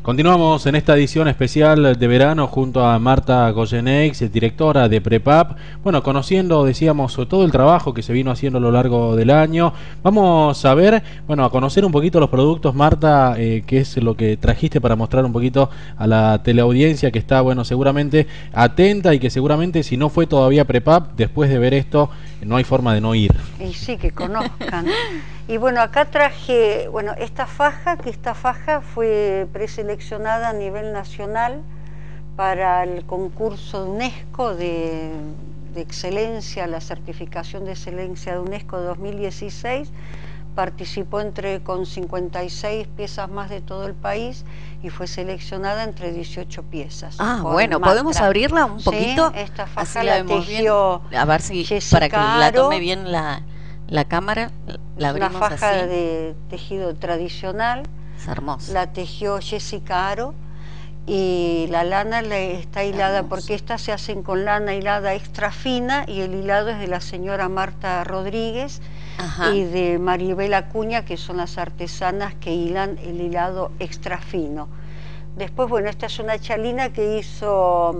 Continuamos en esta edición especial de verano junto a Marta Goyenex, directora de Prepap. Bueno, conociendo, decíamos, todo el trabajo que se vino haciendo a lo largo del año. Vamos a ver, bueno, a conocer un poquito los productos, Marta, qué es lo que trajiste para mostrar un poquito a la teleaudiencia que está, bueno, seguramente atenta y que seguramente si no fue todavía Prepap, después de ver esto, no hay forma de no ir. Y sí, que conozcan. Y bueno, acá traje, bueno, esta faja fue preseleccionada a nivel nacional para el concurso de UNESCO de excelencia, la certificación de excelencia de UNESCO de 2016. Participó con 56 piezas más de todo el país y fue seleccionada entre 18 piezas. Bueno, ¿podemos abrirla un poquito? Sí, esta faja la tejió a ver si Jessica para que la tome bien la cámara. La es una abrimos faja así. de tejido tradicional. Es hermosa. La tejió Jessica Aro y la lana está hilada, hermosa, porque estas se hacen con lana hilada extra fina y el hilado es de la señora Marta Rodríguez. Ajá. Y de Maribel Acuña, que son las artesanas que hilan el hilado extra fino. Después, bueno, esta es una chalina que hizo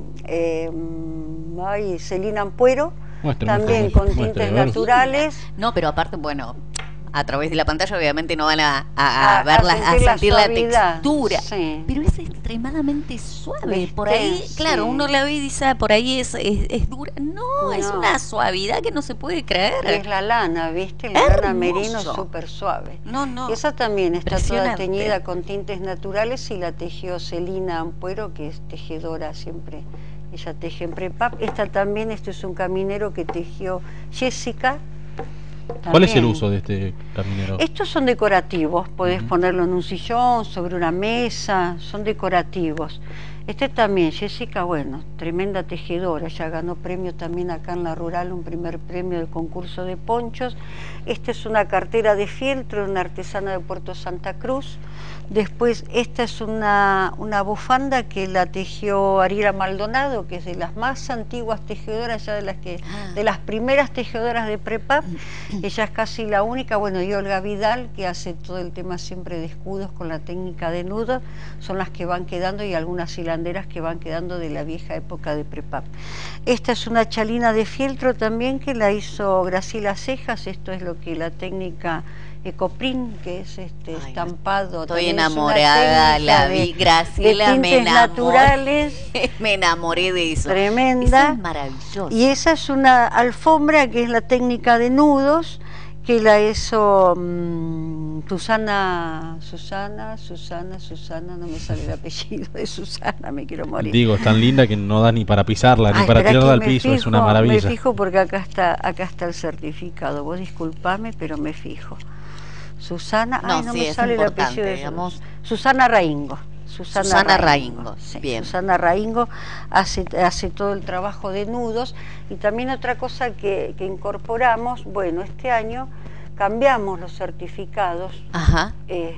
Celina Ampuero, también con tintes naturales. No, pero aparte, bueno, a través de la pantalla obviamente no van a verla, a sentir la textura, sí. Pero es extremadamente suave. Por ahí, sí. Claro, uno la ve y dice, por ahí es dura. No, es una suavidad que no se puede creer. Es la lana, ¿viste? La lana merino súper suave. No. Esa también está toda teñida con tintes naturales y la tejió Celina Ampuero, que es tejedora siempre. Ella teje en Prepap. Esta también, este es un caminero que tejió Jessica. También. ¿Cuál es el uso de este caminero? Estos son decorativos, podés ponerlo en un sillón, sobre una mesa, son decorativos. Este también, Jessica, bueno, tremenda tejedora, ella ganó premio también acá en La Rural, un primer premio del concurso de ponchos. Esta es una cartera de fieltro, una artesana de Puerto Santa Cruz. Después, esta es una bufanda que la tejió Ariela Maldonado, que es de las más antiguas tejedoras, ya de las primeras tejedoras de Prepap. Ella es casi la única, bueno, y Olga Vidal, que hace todo el tema siempre de escudos con la técnica de nudo, son las que van quedando, y algunas hilanderas que van quedando de la vieja época de Prepap. Esta es una chalina de fieltro también que la hizo Graciela Cejas. Esto es lo que la técnica Ecoprint, que es estampado. Estoy enamorada, la vi, Graciela, me enamoré, naturales. Me enamoré de eso. Tremenda. Eso es maravilloso. Y esa es una alfombra que es la técnica de nudos, que la hizo Susana, no me sale el apellido de Susana, me quiero morir. Digo, es tan linda que no da ni para pisarla, ni para tirarla al piso, es una maravilla. Me fijo porque acá está el certificado, vos disculpame, pero me fijo. Susana, no me sale el apellido de Susana Raingo. Susana Raingo. Sí, bien. Susana Raingo hace todo el trabajo de nudos. Y también otra cosa que incorporamos, bueno, este año cambiamos los certificados. Ajá.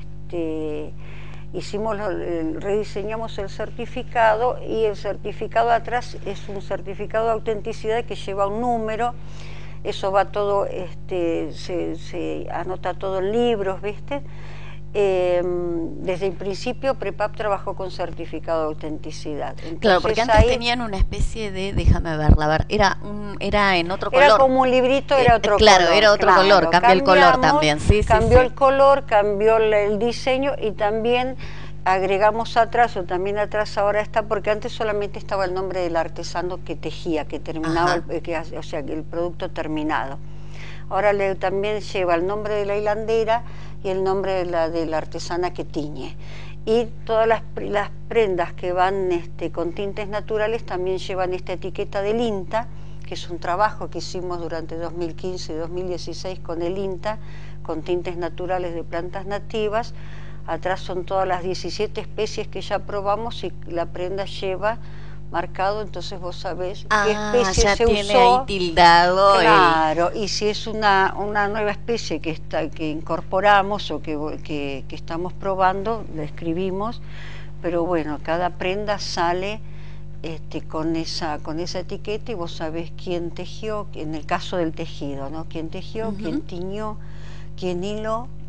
Rediseñamos el certificado, y el certificado atrás es un certificado de autenticidad que lleva un número. Eso va todo, se anota todo en libros, ¿viste? Desde el principio Prepap trabajó con certificado de autenticidad. Entonces, claro, porque antes tenían una especie de, déjame verla, era en otro color. Era como un librito, era otro color. Claro, era otro color, cambió el color también. Cambió el color, cambió el diseño, y también agregamos atrás, o también atrás ahora está, porque antes solamente estaba el nombre del artesano que tejía, que terminaba, o sea, el producto terminado. Ahora también lleva el nombre de la hilandera y el nombre de la artesana que tiñe. Y todas las prendas que van con tintes naturales también llevan esta etiqueta del INTA, que es un trabajo que hicimos durante 2015 y 2016 con el INTA, con tintes naturales de plantas nativas. Atrás son todas las 17 especies que ya probamos, y la prenda lleva marcado, entonces vos sabés qué especie ya se tiene usó. Ahí tildado. Claro, y si es una nueva especie que incorporamos o que estamos probando, la escribimos, pero bueno, cada prenda sale con esa etiqueta, y vos sabés quién tejió, en el caso del tejido, ¿no? Quién tejió, quién tiñó, quién hiló,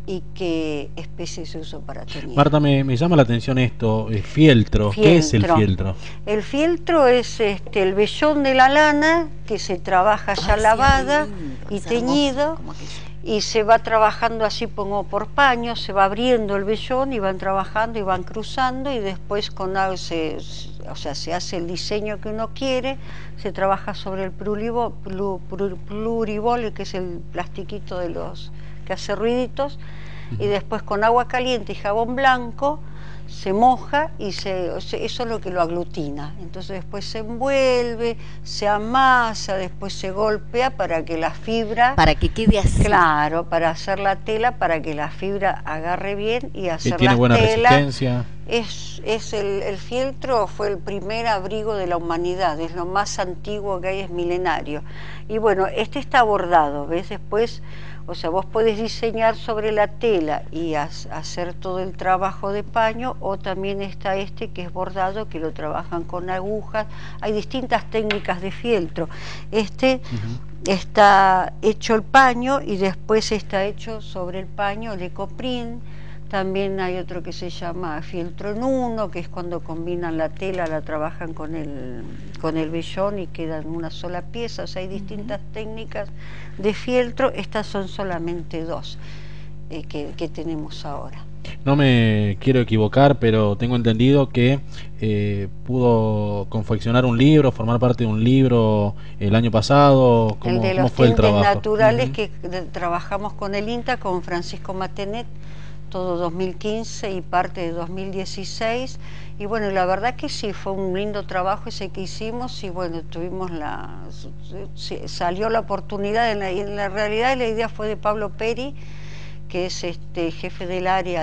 y qué especie se usó para teñir. Marta, me llama la atención esto, fieltro. ¿Qué es el fieltro? El fieltro es el vellón de la lana que se trabaja ya lavada y teñido, y se va trabajando así como por paño, se va abriendo el vellón y van trabajando y van cruzando, y después con algo se hace el diseño que uno quiere, se trabaja sobre el pluribol, que es el plastiquito de los que hace ruiditos, y después con agua caliente y jabón blanco se moja y eso es lo que lo aglutina. Entonces después se envuelve, se amasa, después se golpea para que la fibra... Para que quede así. Claro, para hacer la tela, para que la fibra agarre bien y hacer la tela. ¿Y tiene buena resistencia? El fieltro fue el primer abrigo de la humanidad, es lo más antiguo que hay, es milenario. Y bueno, este está bordado, ¿ves? Después... O sea, vos podés diseñar sobre la tela y hacer todo el trabajo de paño, o también está que es bordado, que lo trabajan con agujas. Hay distintas técnicas de fieltro. Está hecho el paño y después está hecho sobre el paño el ecoprín. También hay otro que se llama fieltro en uno, que es cuando combinan la tela, la trabajan con el vellón y quedan una sola pieza. O sea, hay distintas técnicas de fieltro. Estas son solamente dos que tenemos ahora. No me quiero equivocar, pero tengo entendido que pudo confeccionar un libro, formar parte de un libro el año pasado. ¿Cómo fue el trabajo? Naturales, que trabajamos con el INTA, con Francisco Matenet, todo 2015 y parte de 2016, y bueno, la verdad que sí, fue un lindo trabajo ese que hicimos, y bueno, salió la oportunidad, en la realidad la idea fue de Pablo Peri, que es jefe del área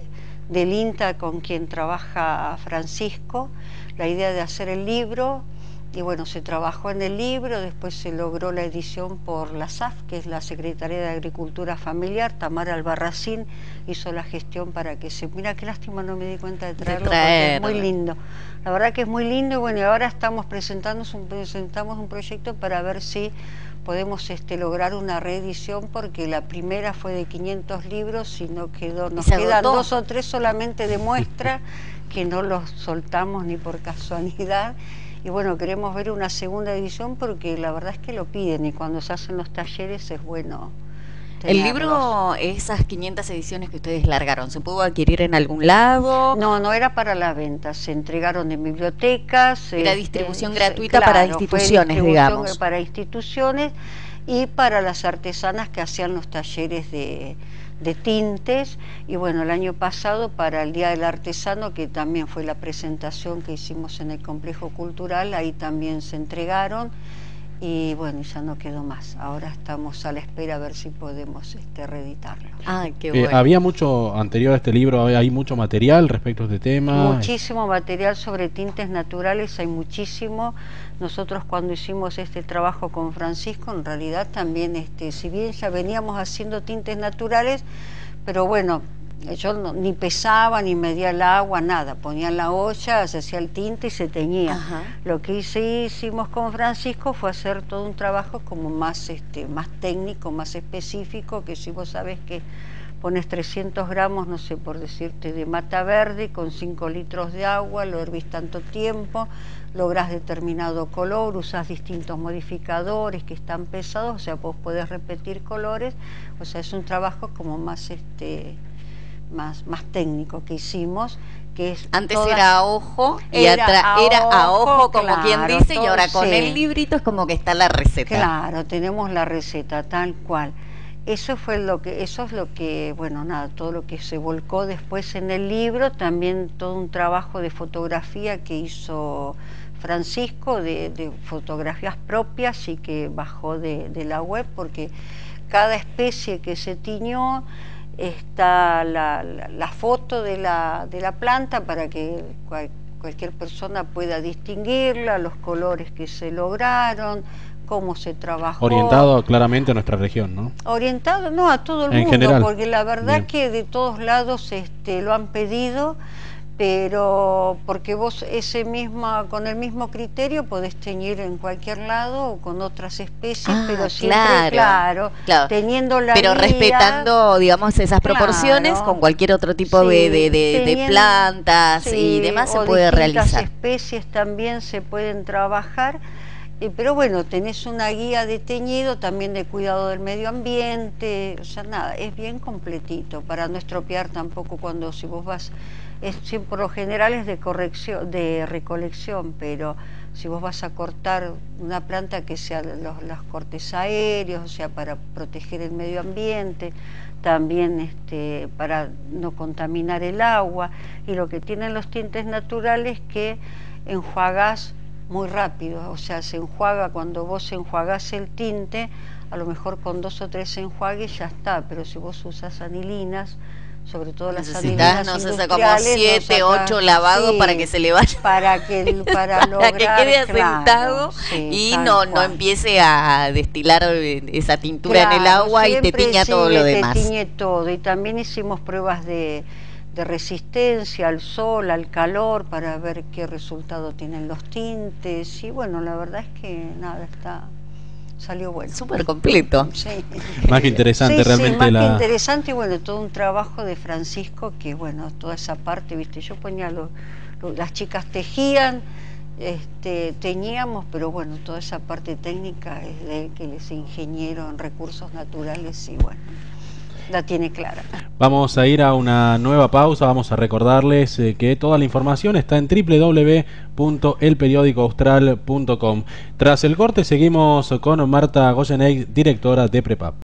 del INTA con quien trabaja Francisco, la idea de hacer el libro. Y bueno, se trabajó en el libro, después se logró la edición por la SAF, que es la Secretaría de Agricultura Familiar. Tamara Albarracín hizo la gestión para que Mira, qué lástima, no me di cuenta de traerlo, porque es muy lindo. La verdad que es muy lindo, y bueno, y ahora presentamos un proyecto para ver si podemos lograr una reedición, porque la primera fue de 500 libros y nos quedan 2 o 3 solamente de muestra, que no los soltamos ni por casualidad. Y bueno, queremos ver una segunda edición porque la verdad es que lo piden, y cuando se hacen los talleres es bueno tenerlos. ¿El libro, esas 500 ediciones que ustedes largaron, se pudo adquirir en algún lado? No era para la venta, se entregaron en bibliotecas. Era distribución gratuita, claro, para instituciones, digamos. Para instituciones y para las artesanas que hacían los talleres de tintes. Y bueno, el año pasado, para el Día del Artesano, que también fue la presentación que hicimos en el Complejo Cultural, ahí también se entregaron, y bueno, ya no quedó más. Ahora estamos a la espera a ver si podemos reeditarlo. Qué bueno. Había mucho, anterior a este libro, hay mucho material respecto a este tema. Muchísimo material sobre tintes naturales, hay muchísimo. Nosotros cuando hicimos este trabajo con Francisco, en realidad también, si bien ya veníamos haciendo tintes naturales, pero bueno, yo ni pesaba, ni medía el agua, nada. Ponía en la olla, se hacía el tinte y se teñía. Ajá. Lo que hicimos con Francisco fue hacer todo un trabajo como más técnico, más específico, que si vos sabés que pones 300 gramos, no sé, por decirte, de mata verde con 5 litros de agua, lo hervís tanto tiempo, lográs determinado color, usás distintos modificadores que están pesados, o sea, vos podés repetir colores. O sea, es un trabajo como más técnico que hicimos, que es antes era a ojo y era a ojo, como claro, quien dice, y ahora con el librito es como que está la receta. Claro, tenemos la receta tal cual. Eso es lo que, bueno, nada, todo lo que se volcó después en el libro, también todo un trabajo de fotografía que hizo Francisco, de fotografías propias, y que bajó de la web, porque cada especie que se tiñó está la foto de la planta para que cualquier persona pueda distinguirla, los colores que se lograron, cómo se trabajó. Orientado claramente a nuestra región, ¿no? Orientado, no, a todo el mundo, general. Porque la verdad que de todos lados lo han pedido, pero porque vos con el mismo criterio podés teñir en cualquier lado o con otras especies, pero siempre, claro, teniendo la pero guía, respetando, digamos, esas proporciones, con cualquier otro tipo de plantas y demás se puede realizar. Las especies también se pueden trabajar. Pero bueno, tenés una guía de teñido, también de cuidado del medio ambiente, o sea, nada, es bien completito, para no estropear tampoco si vos vas, por lo general es de recolección, pero si vos vas a cortar una planta que sea los cortes aéreos, o sea, para proteger el medio ambiente, también para no contaminar el agua, y lo que tienen los tintes naturales que enjuagás muy rápido, o sea, se enjuaga cuando vos enjuagás el tinte, a lo mejor con 2 o 3 enjuagues ya está, pero si vos usas anilinas, sobre todo las anilinas industriales, como 7, 8 lavados para que se le vaya, para lograr, que quede asentado, y no empiece a destilar esa tintura en el agua y te tiña todo lo demás. Te tiñe todo, y también hicimos pruebas de resistencia al sol, al calor, para ver qué resultado tienen los tintes, y bueno, la verdad es que nada, salió bueno. Súper completo. Sí. Más que interesante realmente. Sí, más que interesante, y bueno, todo un trabajo de Francisco, que bueno, toda esa parte, viste, yo ponía las chicas tejían, teñíamos, pero bueno, toda esa parte técnica es de él, que él es ingeniero en recursos naturales, y bueno, la tiene clara. Vamos a ir a una nueva pausa. Vamos a recordarles que toda la información está en www.elperiodicoaustral.com. Tras el corte seguimos con Marta Goyeneich, directora de Prepap.